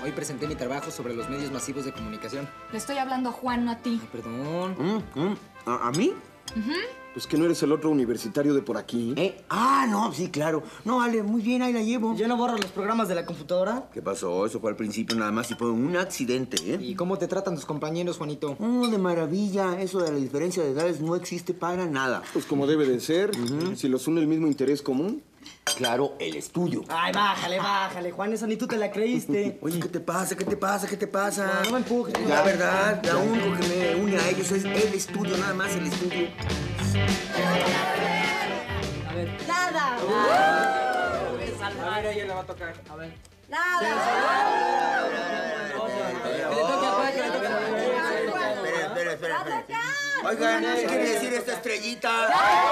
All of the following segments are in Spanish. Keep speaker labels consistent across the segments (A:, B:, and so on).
A: Hoy presenté mi trabajo sobre los medios masivos de comunicación.
B: Le estoy hablando a Juan, no a ti.
A: Ay, perdón.
C: ¿A mí?
D: Pues que no eres el otro universitario de por aquí.
C: No, sí, claro. No, vale, muy bien, ahí la llevo.
A: ¿Ya no borras los programas de la computadora?
C: ¿Qué pasó? Eso fue al principio nada más y fue un accidente, ¿eh?
A: ¿Y cómo te tratan tus compañeros, Juanito?
C: De maravilla. Eso de la diferencia de edades no existe para nada.
D: Pues como debe de ser, si los une el mismo interés común.
C: Claro, el estudio.
A: Ay, bájale, Juan, esa ni tú te la creíste.
C: Oye, ¿qué te pasa? ¿Qué te pasa? ¿Qué te pasa?
A: No me empujes.
C: La verdad, lo único que me une a ellos es el estudio, nada más el estudio.
A: A ver.
E: Nada.
A: A ver, ella le va a tocar. A ver.
E: Nada.
A: Que le toque a Juan, que le toque a Juan.
C: Espera. Oigan, ¿qué quiere decir esta estrellita?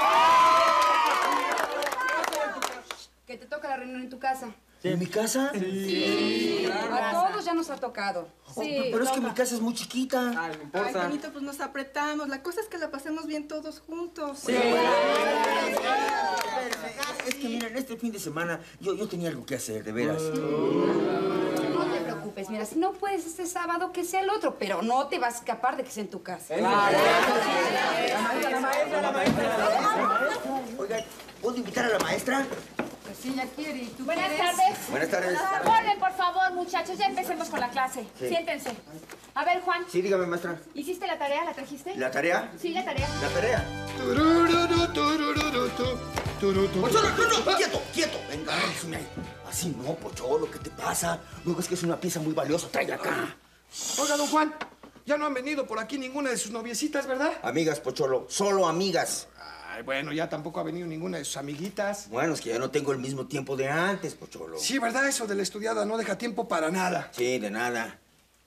B: Que te toca la reunión en tu casa.
C: ¿En mi casa?
B: Sí. A todos ya nos ha tocado. Sí.
C: Pero es que mi casa es muy chiquita.
A: Ah, no
F: Ay,
A: importa.
F: Juanito, pues nos apretamos. La cosa es que la pasemos bien todos juntos.
A: Sí.
C: Es que miren, este fin de semana yo tenía algo que hacer, de veras.
B: No te preocupes, mira, si no puedes este sábado, que sea el otro, pero no te vas a escapar de que sea en tu casa.
C: Oigan, ¿puedo invitar a la maestra?
B: Pues sí, ya quiere. ¿Y tú
G: Buenas
B: quieres?
G: tardes.
C: Buenas tardes.
G: Orden, por favor, muchachos. Ya empecemos con la clase.
C: Sí.
G: Siéntense. A ver, Juan,
C: Sí, dígame, maestra.
G: ¿hiciste la tarea? ¿La trajiste?
C: ¿La tarea?
G: Sí, la tarea.
C: ¿La tarea? Pocholo, no, quieto. Venga, así no, Pocholo, ¿qué te pasa? Luego es que es una pieza muy valiosa, tráela acá.
H: Oiga, don Juan, ya no han venido por aquí ninguna de sus noviecitas, ¿verdad?
C: Amigas, Pocholo, solo amigas.
H: Ay, bueno, ya tampoco ha venido ninguna de sus amiguitas.
C: Bueno, es que ya no tengo el mismo tiempo de antes, Pocholo.
H: Sí, ¿verdad? Eso de la estudiada no deja tiempo para nada.
C: Sí, de nada.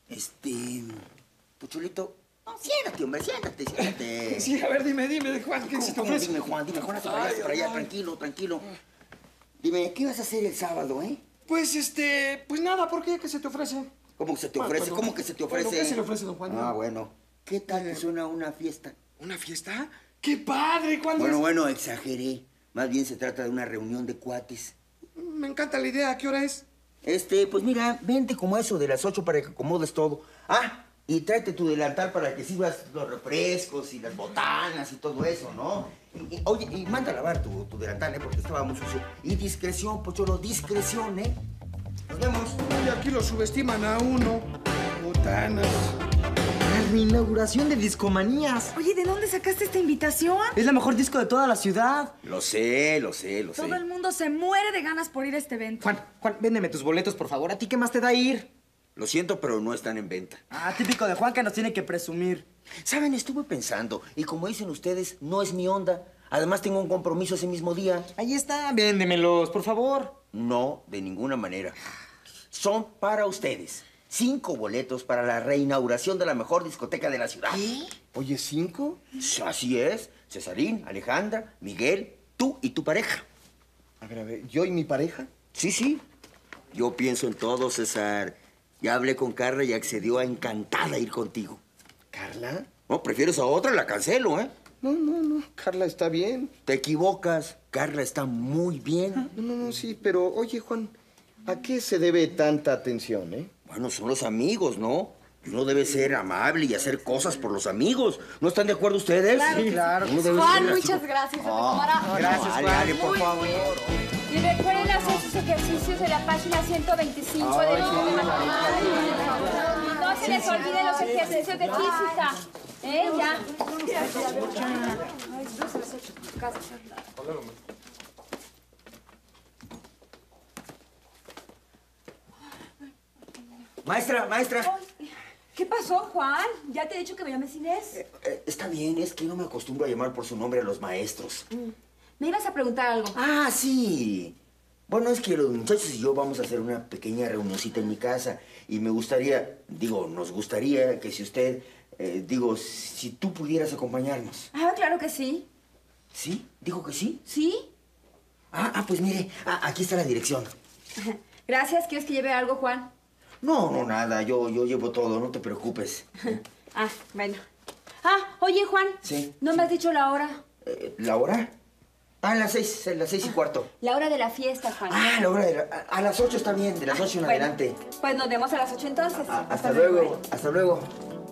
C: Pocholito, no, siéntate, hombre, siéntate.
H: Sí, a ver, dime, Juan, ¿qué se te ofrece?
C: Dime, Juan, para allá, tranquilo. Dime, ¿qué vas a hacer el sábado, eh?
H: Pues, pues nada, ¿por qué? ¿Qué se te ofrece?
C: ¿Cómo que se te ofrece?
H: Perdón.
C: ¿Cómo que se te ofrece?
H: Bueno, ¿qué se le ofrece, don Juan?
C: Ah, bueno. ¿Qué tal te suena una fiesta?
H: ¿Una fiesta? ¡Qué padre! ¿Cuándo es?
C: Bueno, exageré. Más bien se trata de una reunión de cuates.
H: Me encanta la idea. ¿A qué hora es?
C: Pues mira, vente como eso de las 8 para que acomodes todo. Ah, y tráete tu delantal para que sirvas los refrescos y las botanas y todo eso, ¿no? Oye, y manda a lavar tu delantal, ¿eh? Porque estaba muy sucio. Y discreción, Pocholo, discreción, ¿eh? Nos vemos.
H: Y aquí lo subestiman a uno. Botanas.
A: La reinauguración de Discomanías.
E: Oye, ¿de dónde sacaste esta invitación?
A: Es la mejor disco de toda la ciudad.
C: Lo sé.
E: Todo el mundo se muere de ganas por ir a este evento.
A: Juan, véndeme tus boletos, por favor. ¿A ti qué más te da ir?
C: Lo siento, pero no están en venta.
A: Ah, típico de Juan que nos tiene que presumir.
C: Saben, estuve pensando, y como dicen ustedes, no es mi onda. Además, tengo un compromiso ese mismo día.
A: Ahí está, véndemelos, por favor.
C: No, de ninguna manera. Son para ustedes. 5 boletos para la reinauguración de la mejor discoteca de la ciudad.
A: ¿Qué?
D: Oye, ¿5?
C: Así es. Cesarín, Alejandra, Miguel, tú y tu pareja.
D: A ver, ¿yo y mi pareja?
C: Sí. Yo pienso en todo, César. Ya hablé con Carla y accedió a encantada ir contigo.
D: ¿Carla?
C: No, prefieres a otra, la cancelo, ¿eh?
D: No, Carla está bien.
C: Te equivocas. Carla está muy bien.
D: No, sí, pero oye, Juan, ¿a qué se debe tanta atención, eh?
C: Bueno, son los amigos, ¿no? Uno debe ser amable y hacer cosas por los amigos. ¿No están de acuerdo ustedes?
E: Claro que
A: claro.
C: Uno debe
G: Juan,
C: ser así
G: muchas
C: como-
G: gracias. Se retomará.
A: Gracias,
C: Ale,
A: Juan.
C: Ale, por favor.
G: Y recuerden hacer sus ejercicios de la página 125 del libro de matemáticas. No se les olviden los ejercicios de física. Ya.
C: Maestra.
B: ¿Qué pasó, Juan? Ya te he dicho que me llames Inés.
C: Está bien, es que no me acostumbro a llamar por su nombre a los maestros.
B: Me ibas a preguntar algo.
C: Ah, sí. Bueno, es que los muchachos y yo vamos a hacer una pequeña reunioncita en mi casa. Y me gustaría, nos gustaría que si usted, si tú pudieras acompañarnos.
B: Ah, claro que sí.
C: ¿Sí? ¿Dijo que sí?
B: ¿Sí?
C: Pues mire, aquí está la dirección.
B: Gracias. ¿Quieres que lleve algo, Juan?
C: No, nada, yo llevo todo, no te preocupes.
B: Bueno. Oye, Juan.
C: Sí.
B: ¿No me has dicho la hora?
C: ¿La hora? A las 6:15.
G: La hora de la fiesta, Juan.
C: Ah, la hora de a las 8 está bien, de las 8 en adelante.
G: Pues nos vemos a las 8 entonces.
C: Hasta luego, hasta luego.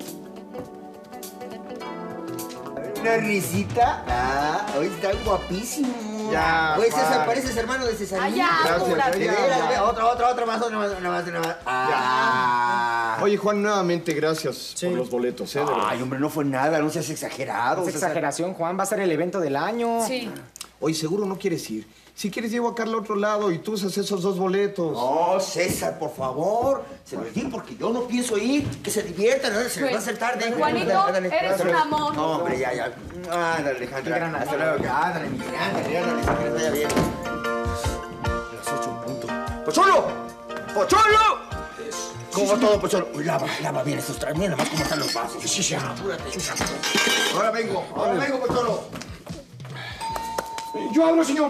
C: Una risita. Hoy está guapísimo.
D: Ya,
C: Oye, César, pareces hermano de Cesarín.
D: Gracias.
C: Otra más.
D: Oye, Juan, nuevamente gracias por los boletos, ¿eh? De verdad.
C: Ay, hombre, no fue nada, no seas exagerado.
A: Es exageración, Juan. Va a ser el evento del año.
E: Sí.
D: Oye, seguro no quieres ir. Si quieres, llevo a Carla a otro lado y tú usas esos 2 boletos.
C: No, César, por favor. Se lo digo porque yo no pienso ir. Que se diviertan, ¿no? Se les va a hacer tarde.
G: Juanito,
C: Ándale,
G: eres
C: ándale.
G: un amor.
C: No, hombre, ya. Ándale, Alejandra. Hasta luego. Ándale, mi ándale, que les vaya bien. A las 8 en punto. ¡Pocholo! ¡Pocholo! ¿Cómo va todo, Pocholo? Uy, lava bien estos trastos. Mira nomás cómo están los vasos. Sí. Apúrate. Ahora vengo, Pocholo.
H: Yo hablo, señor.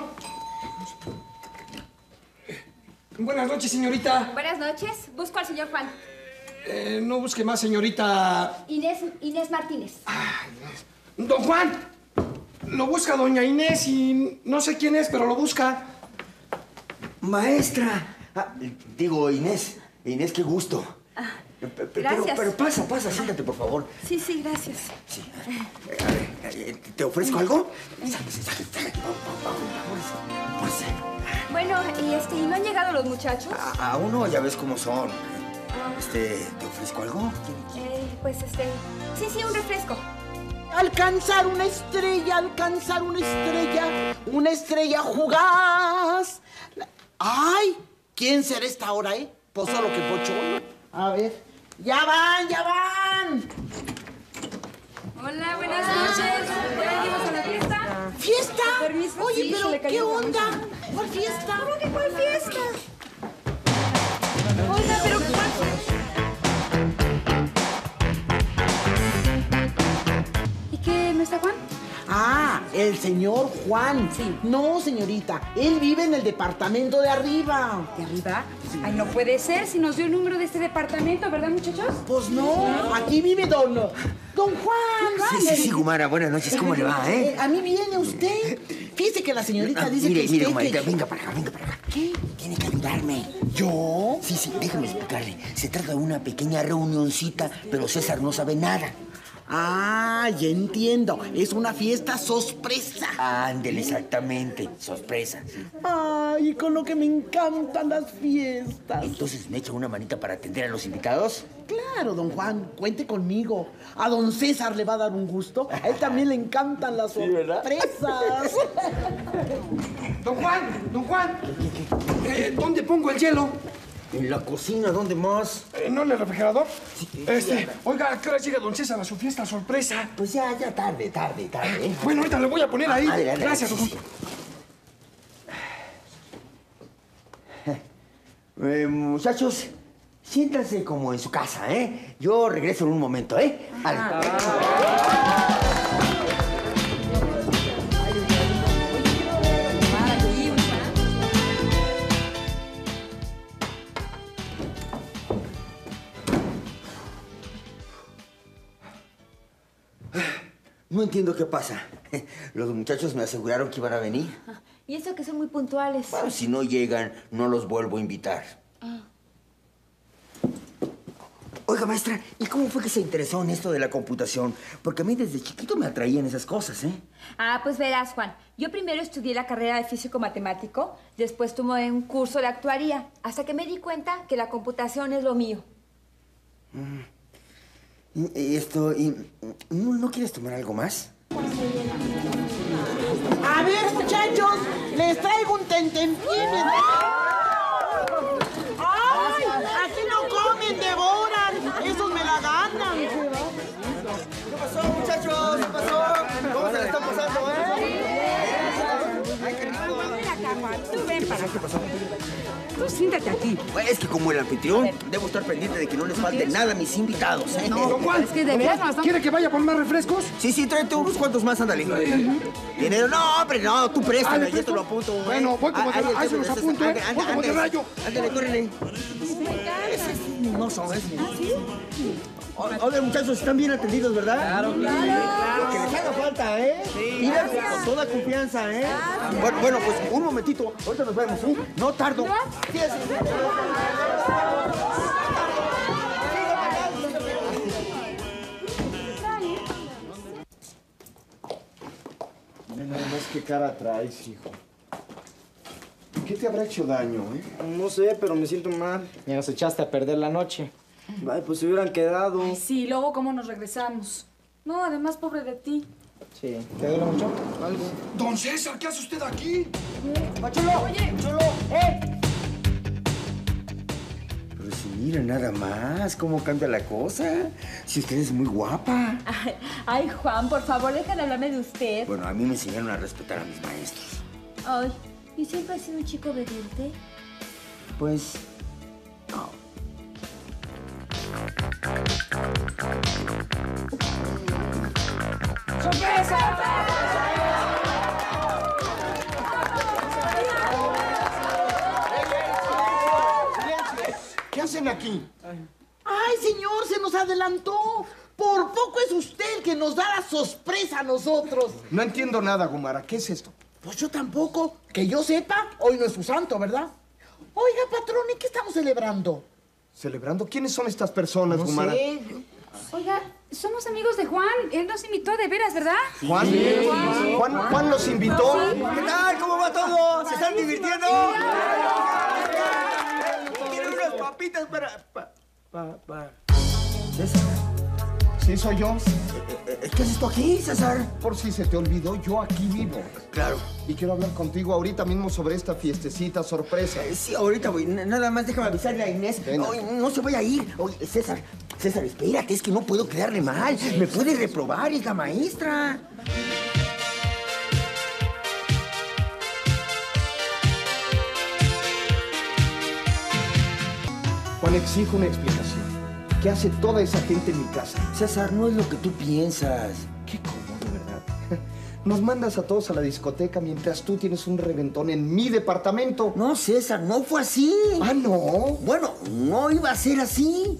H: Buenas noches, señorita.
G: Buenas noches. Busco al señor Juan.
H: No busque más, señorita.
G: Inés Martínez.
H: Don Juan. Lo busca doña Inés y no sé quién es, pero lo busca.
C: Maestra. Digo, Inés. Inés, qué gusto.
G: Gracias.
C: Pero pasa, siéntate, por favor.
G: Sí, gracias.
C: Sí. A ver, ¿te ofrezco algo? Pasa.
G: Bueno, ¿y no han llegado los muchachos?
C: Aún no, ya ves cómo son. ¿Te ofrezco algo?
G: Sí, un refresco.
I: Alcanzar una estrella fugaz. ¡Ay! ¿Quién será esta hora, Pues solo que Pocholo. A ver. ¡Ya van!
B: Hola, buenas noches. ¿Ya venimos a la fiesta?
I: ¿Fiesta?
B: Permiso.
I: Oye,
B: Sí,
I: pero
B: se le cayó
I: ¿qué
B: la
I: onda?
B: camisa.
I: ¿Cuál fiesta?
G: ¿Cómo que cuál fiesta?
B: Oiga, pero ¿y qué? ¿No está Juan?
I: Ah, el señor Juan.
B: Sí.
I: No, señorita. Él vive en el departamento de arriba.
B: ¿De arriba? Ay, no puede ser si nos dio el número de este departamento, ¿verdad, muchachos?
I: Pues no, aquí vive don Juan.
C: Sí, Gumara, buenas noches. ¿Cómo le va,
I: A mí viene usted. Fíjese que la señorita dice que
C: Mire,
I: usted...
C: Gumarita, venga para acá.
I: ¿Qué?
C: Tiene que ayudarme.
I: ¿Yo?
C: Sí, déjame explicarle. Se trata de una pequeña reunioncita, pero César no sabe nada.
I: Ah, ya entiendo. Es una fiesta sorpresa.
C: Ándele, exactamente. Sorpresa.
I: Ay, con lo que me encantan las fiestas.
C: Entonces, ¿me echa una manita para atender a los invitados?
I: Claro, don Juan, cuente conmigo. A don César le va a dar un gusto. A él también le encantan las sorpresas.
H: Don Juan. ¿Dónde pongo el hielo?
C: En la cocina, ¿dónde más?
H: ¿No en el refrigerador? Oiga, ¿a qué hora llega don César a su fiesta sorpresa?
C: Pues ya tarde.
H: Bueno, ahorita le voy a poner ahí.
C: Adelante.
H: Gracias, don Juan.
C: Muchachos, siéntanse como en su casa, Yo regreso en un momento, No entiendo qué pasa. Los muchachos me aseguraron que iban a venir.
G: Y eso que son muy puntuales.
C: Bueno, si no llegan, no los vuelvo a invitar. Oiga, maestra, ¿y cómo fue que se interesó en esto de la computación? Porque a mí desde chiquito me atraían esas cosas,
G: Pues verás, Juan. Yo primero estudié la carrera de físico-matemático, después tomé un curso de actuaría, hasta que me di cuenta que la computación es lo mío.
C: ¿No quieres tomar algo más?
I: A ver, muchachos, les traigo un tentempié. ¡Ay! Aquí no comen, devoran. Esos me la ganan.
C: ¿Qué pasó, muchachos? ¿Qué pasó? ¿Cómo se la están pasando, Ay, qué rico.
B: Ven acá, Juan. Tú ven para acá. ¿Qué pasó? Tú siéntate aquí.
C: Es que como el anfitrión, debo estar pendiente de que no les falte nada a mis invitados,
H: Don Juan,
B: Es que de verdad no.
H: ¿quiere que vaya por más refrescos?
C: Sí, tráete unos cuantos más, ándale. Dinero, no, hombre, no, tú préstame, yo te lo apunto.
H: Bueno, voy como de rayo. Ahí se los apunto, Voy como de rayo.
C: Ándale, córrele.
I: No son,
C: Oigan, muchachos, están bien atendidos, ¿verdad?
A: Claro.
C: Lo que les haga falta, ¿eh?
A: Sí.
C: Mira, con toda confianza, ¿eh? Bueno, pues un momentito. Ahorita nos vemos, ¿sí? No tardo. Sí,
D: Nada más qué cara traes, hijo. ¿Qué te habrá hecho daño, eh?
J: No sé, pero me siento mal. Ya nos echaste a perder la noche. Ay, pues se hubieran quedado.
E: Ay, sí, luego cómo nos regresamos. No, además, pobre de ti.
J: Sí. ¿Te duele mucho?
H: Algo. Don César, ¿qué hace usted aquí?
C: ¡Pachulo! ¡Pachulo! Pero si mira nada más cómo cambia la cosa. Si usted es muy guapa.
G: Ay, Juan, por favor, dejen de hablarme de usted.
C: Bueno, a mí me enseñaron a respetar a mis maestros.
G: Ay, ¿y siempre ha sido un chico obediente?
C: Pues... no.
D: ¿Qué hacen aquí?
I: ¡Ay, señor, se nos adelantó! Por poco es usted el que nos da la sorpresa a nosotros.
D: No entiendo nada, Gomara. ¿Qué es esto?
I: Pues yo tampoco. Que yo sepa, hoy no es su santo, ¿verdad? Oiga, patrón, ¿y qué estamos celebrando?
D: ¿Celebrando? ¿Quiénes son estas personas, Gomara?
B: Oiga, somos amigos de Juan. Él nos invitó de veras, ¿verdad?
D: ¿Juan? ¿Juan los invitó?
C: ¿Qué tal? ¿Cómo va todo? ¿Se están divirtiendo? ¿Quieren unas papitas para... César.
D: Sí, soy yo.
C: ¿Qué haces tú aquí, César?
D: Por si se te olvidó, yo aquí vivo.
C: Claro.
D: Y quiero hablar contigo ahorita mismo sobre esta fiestecita sorpresa.
C: Sí, ahorita voy. Nada más déjame avisarle a Inés. Oye, no se vaya a ir. Oye, César, espérate, es que no puedo quedarle mal. Me puede reprobar, es la maestra.
D: Juan, exijo una explicación. ¿Qué hace toda esa gente en mi casa?
C: César, no es lo que tú piensas.
D: Qué cómodo, ¿verdad? Nos mandas a todos a la discoteca mientras tú tienes un reventón en mi departamento.
C: No, César, no fue así.
D: Ah, ¿no?
C: Bueno, no iba a ser así.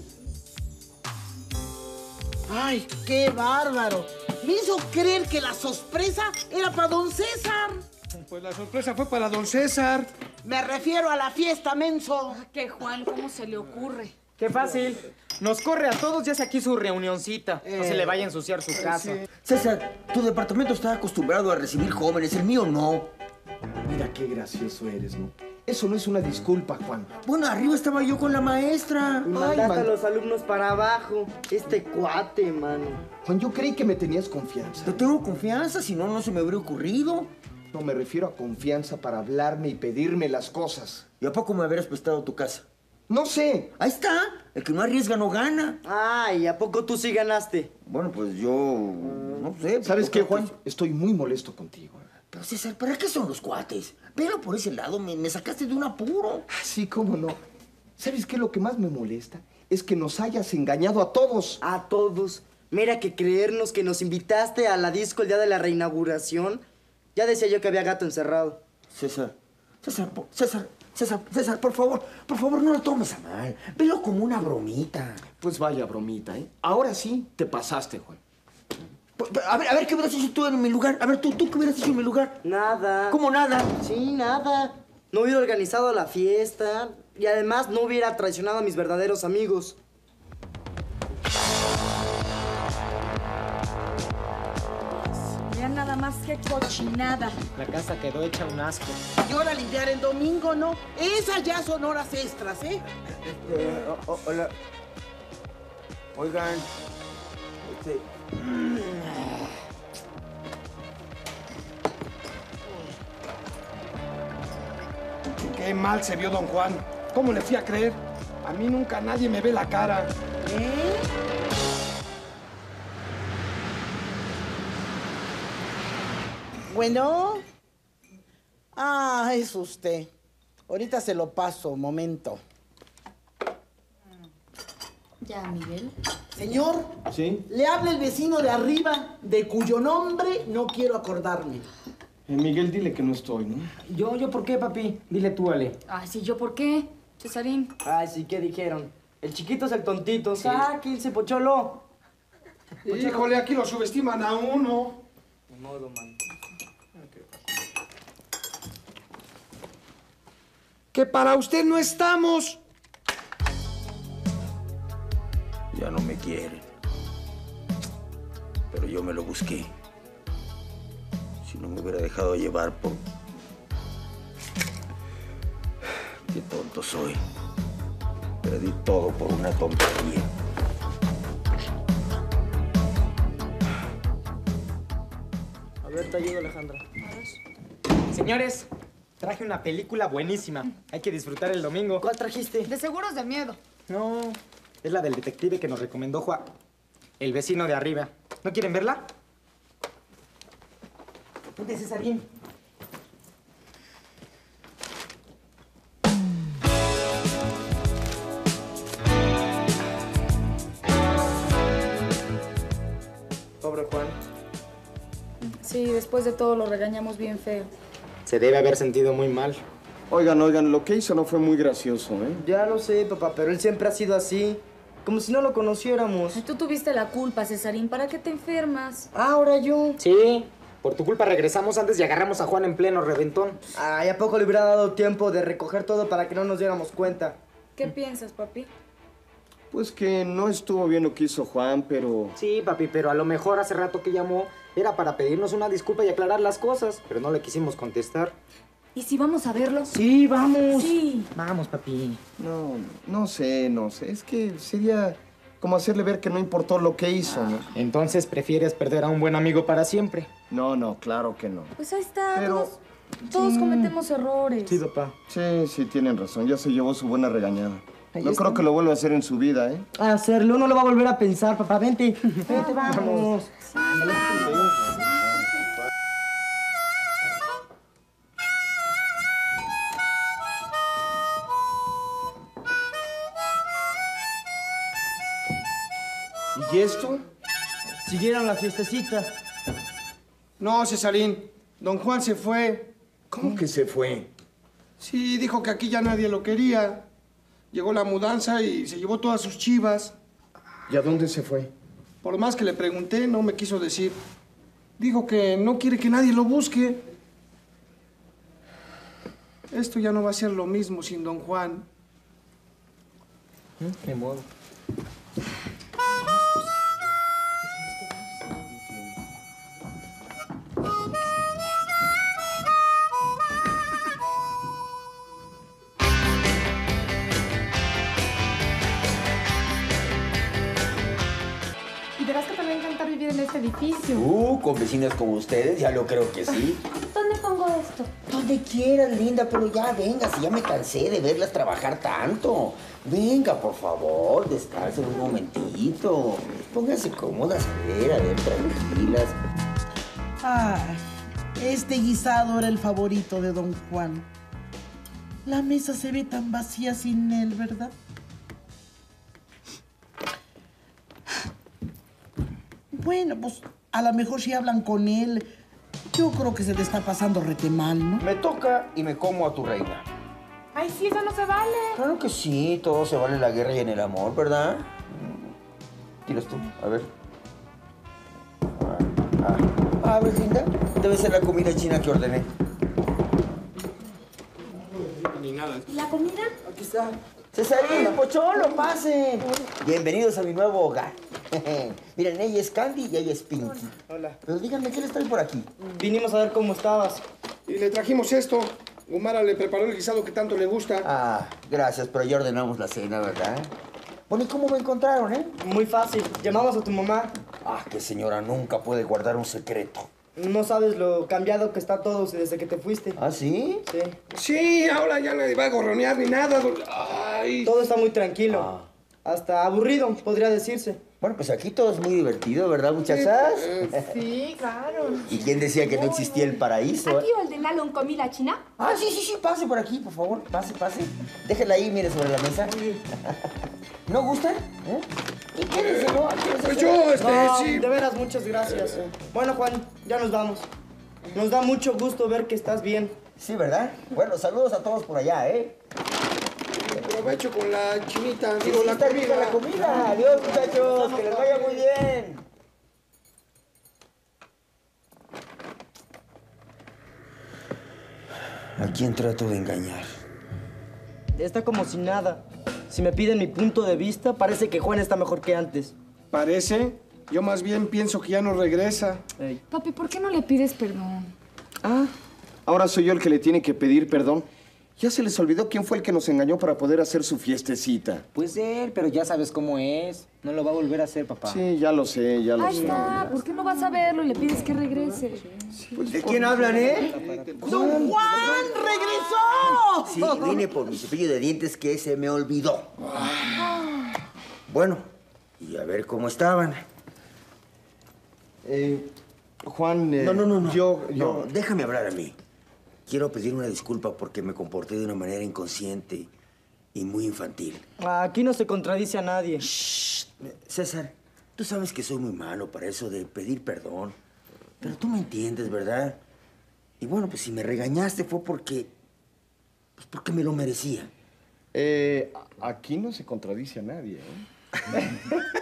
I: ¡Ay, qué bárbaro! Me hizo creer que la sorpresa era para don César.
H: Pues la sorpresa fue para don César.
I: Me refiero a la fiesta, menso.
E: Que Juan, ¿cómo se le ocurre?
J: ¡Qué fácil! Nos corre a todos y hace aquí su reunioncita. No se le vaya a ensuciar su casa.
C: César, tu departamento está acostumbrado a recibir jóvenes, el mío no.
D: Mira qué gracioso eres, ¿no? Eso no es una disculpa, Juan.
C: Bueno, arriba estaba yo con la maestra.
J: Y mandaste a los alumnos para abajo. Este cuate, mano.
D: Juan, yo creí que me tenías confianza.
C: Te tengo confianza, si no, no se me habría ocurrido.
D: No, me refiero a confianza para hablarme y pedirme las cosas.
C: ¿Y a poco me habrías prestado tu casa?
D: No sé.
C: Ahí está. El que no arriesga no gana.
J: Ay, ¿a poco tú sí ganaste?
C: Bueno, pues yo... no sé.
D: ¿Sabes qué, Juan? Estoy muy molesto contigo.
C: Pero César, ¿para qué son los cuates? Velo por ese lado, me sacaste de un apuro.
D: Sí, cómo no. ¿Sabes qué? Lo que más me molesta es que nos hayas engañado a todos.
J: A todos. Mira que creernos que nos invitaste a la disco el día de la reinauguración. Ya decía yo que había gato encerrado.
C: César, por favor, no lo tomes a mal. Velo como una bromita.
D: Pues vaya bromita, ¿eh? Ahora sí te pasaste, Juan.
C: A ver, ¿qué hubieras hecho tú en mi lugar? A ver, ¿tú qué hubieras hecho en mi lugar?
J: Nada.
C: ¿Cómo nada?
J: Sí, nada. No hubiera organizado la fiesta y además no hubiera traicionado a mis verdaderos amigos.
E: Vean nada más qué cochinada.
J: La casa quedó hecha un asco.
I: Y ahora limpiar el domingo, ¿no? Esas ya son horas extras, ¿eh?
C: Hola. Oigan,
H: Qué mal se vio don Juan. ¿Cómo le fui a creer? A mí nunca nadie me ve la cara.
I: Bueno. Ah, es usted. Ahorita se lo paso, momento.
B: Ya, Miguel.
I: Señor,
D: ¿Sí?
I: le habla el vecino de arriba, de cuyo nombre no quiero acordarme.
D: Miguel, dile que no estoy, ¿no?
J: ¿Yo por qué, papi? Dile tú, Ale.
E: Ay, sí, ¿yo por qué? Cesarín.
J: Ay, sí, ¿qué dijeron? El chiquito es el tontito. Sáquense, Pocholo.
H: Híjole, aquí lo subestiman a uno.
J: De modo, man.
H: Que para usted no estamos.
C: Ya no me quieren. Pero yo me lo busqué. Si no me hubiera dejado llevar por... Qué tonto soy. Perdí todo por una tontería.
J: A ver, te ayudo, Alejandra.
K: Señores, traje una película buenísima. Hay que disfrutar el domingo.
J: ¿Cuál trajiste?
E: De seguros de miedo.
K: No, es la del detective que nos recomendó Juan. El vecino de arriba. ¿No quieren verla? Vente, Cesarín.
J: Pobre Juan.
E: Sí, después de todo lo regañamos bien feo.
K: Se debe haber sentido muy mal.
D: Oigan, lo que hizo no fue muy gracioso, ¿eh?
J: Ya lo sé, papá, pero él siempre ha sido así. Como si no lo conociéramos.
E: Tú tuviste la culpa, Cesarín. ¿Para qué te enfermas?
J: Ahora yo.
K: Sí, por tu culpa regresamos antes y agarramos a Juan en pleno reventón.
J: Ay, ¿a poco le hubiera dado tiempo de recoger todo para que no nos diéramos cuenta?
E: ¿Qué piensas, papi?
D: Pues que no estuvo bien lo que hizo Juan, pero...
K: Sí, papi, pero a lo mejor hace rato que llamó era para pedirnos una disculpa y aclarar las cosas, pero no le quisimos contestar.
E: ¿Y si vamos a verlo?
K: Sí, vamos.
E: Sí.
K: Vamos, papi.
D: No sé. Es que sería como hacerle ver que no importó lo que hizo, ¿no?
K: Entonces prefieres perder a un buen amigo para siempre.
D: No, claro que no.
E: Pues ahí está.
D: Pero...
E: Todos cometemos errores.
J: Sí, papá.
D: Sí, tienen razón. Ya se llevó su buena regañada. No creo que lo vuelva a hacer en su vida, ¿eh?
J: A hacerlo, no lo va a volver a pensar, papá. Vente. Vente, vamos.
D: ¿Y esto?
J: Siguieron la fiestecita.
H: No, Cesarín. Don Juan se fue.
C: ¿Cómo que se fue?
H: Sí, dijo que aquí ya nadie lo quería. Llegó la mudanza y se llevó todas sus chivas.
D: ¿Y a dónde se fue?
H: Por más que le pregunté, no me quiso decir. Dijo que no quiere que nadie lo busque. Esto ya no va a ser lo mismo sin don Juan.
K: De modo.
E: Verás que te va a encantar vivir en este edificio.
C: Con vecinas como ustedes, ya lo creo que sí.
G: ¿Dónde pongo esto?
C: Donde quieras, linda, pero ya venga, si ya me cansé de verlas trabajar tanto. Venga, por favor, descansen un momentito. Pónganse cómodas, a ver, tranquilas.
I: Ay, este guisado era el favorito de don Juan. La mesa se ve tan vacía sin él, ¿verdad? Bueno, pues a lo mejor si hablan con él, yo creo que se le está pasando rete mal, ¿no?
C: Me toca y me como a tu reina.
E: Ay, sí, eso no se vale.
C: Claro que sí, todo se vale en la guerra y en el amor, ¿verdad? Tiras tú, a ver. A ver, linda, debe ser la comida china que ordené.
H: Ni nada.
G: ¿Y la comida?
C: Aquí está. Cesarín, Pocholo, pasen. Bienvenidos a mi nuevo hogar. Miren, ella es Candy y ella es Pinky.
J: Hola.
C: Pero díganme, ¿qué les trae por aquí?
J: Vinimos a ver cómo estabas.
H: Y le trajimos esto. Gumara le preparó el guisado que tanto le gusta.
C: Ah, gracias, pero ya ordenamos la cena, ¿verdad? Bueno, ¿y cómo me encontraron,
J: Muy fácil. Llamamos a tu mamá.
C: Ah, que señora nunca puede guardar un secreto.
J: No sabes lo cambiado que está todo desde que te fuiste.
C: ¿Ah, sí?
J: Sí.
H: Sí, ahora ya nadie va a gorronear ni nada. Ay.
J: Todo está muy tranquilo. Hasta aburrido, podría decirse.
C: Bueno, pues aquí todo es muy divertido, ¿verdad, muchachas?
E: Sí, claro.
C: ¿Y quién decía que no existía el paraíso?
G: ¿Aquí ordenarle un comida china?
C: Ah, sí, pase por aquí, por favor, pase. Déjela ahí, mire, sobre la mesa. ¿No gustan? ¿Y quédense, no?
H: Pues yo,
J: No,
H: sí.
J: de veras, muchas gracias. Bueno, Juan, ya nos vamos. Nos da mucho gusto ver que estás bien.
C: Sí, ¿verdad? Bueno, saludos a todos por allá,
H: provecho con la chinita, digo,
C: Sí,
H: la
C: está rica
H: comida.
C: la comida. Adiós, muchachos, que les vaya muy bien. ¿A quién trato de engañar?
J: Está como si nada. Si me piden mi punto de vista, parece que Juan está mejor que antes.
H: ¿Parece? Yo más bien pienso que ya no regresa.
J: Ey.
B: Papi, ¿por qué no le pides perdón?
D: Ah, ahora soy yo el que le tiene que pedir perdón. Ya se les olvidó quién fue el que nos engañó para poder hacer su fiestecita.
K: Pues él, pero ya sabes cómo es. No lo va a volver a hacer, papá.
D: Sí, ya lo sé, ya lo
B: Ahí
D: sé.
B: está, ¿por qué no vas a verlo y le pides que regrese?
C: ¿De quién hablan,
I: ¡Don Juan regresó!
C: Sí, vine por mi cepillo de dientes que se me olvidó. Bueno, y a ver cómo estaban.
D: Juan,
C: No.
D: Yo...
C: No, déjame hablar a mí. Quiero pedir una disculpa porque me comporté de una manera inconsciente y muy infantil.
J: Aquí no se contradice a nadie.
C: César, tú sabes que soy muy malo para eso de pedir perdón. Pero tú me entiendes, ¿verdad? Y bueno, pues si me regañaste fue porque... Pues porque me lo merecía.
D: Aquí no se contradice a nadie, ¿eh?